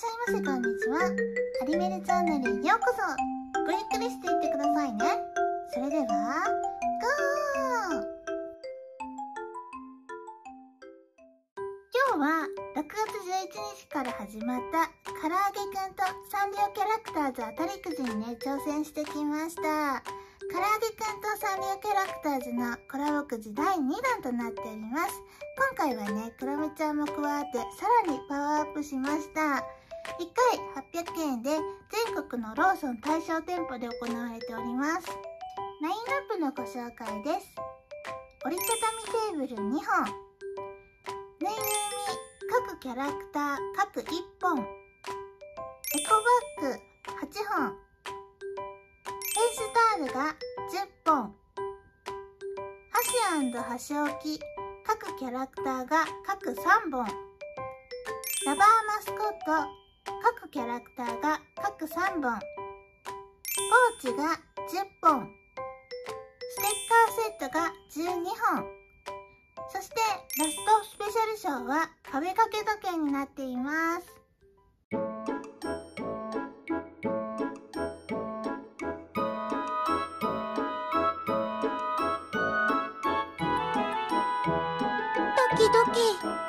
しゃいませ、こんにちは。アリメルチャンネルへようこそ。ごゆっくりしていってくださいね。それではゴー。今日は6月11日から始まった唐揚げくんとサンリオキャラクターズ当たりくじにね、挑戦してきました。唐揚げくんとサンリオキャラクターズのコラボくじ第2弾となっております。今回はね、クロミちゃんも加わってさらにパワーアップしました。1回800円で全国のローソン対象店舗で行われております。ラインナップのご紹介です。折りたたみテーブル2本、ぬいぐるみ各キャラクター各1本、エコバッグ8本、フェイスタオルが10本、箸&箸置き各キャラクターが各3本、ラバーマスコット各キャラクターが各3本、ポーチが10本、ステッカーセットが12本、そしてラストスペシャルショーは壁掛け時計になっています。ドキドキ。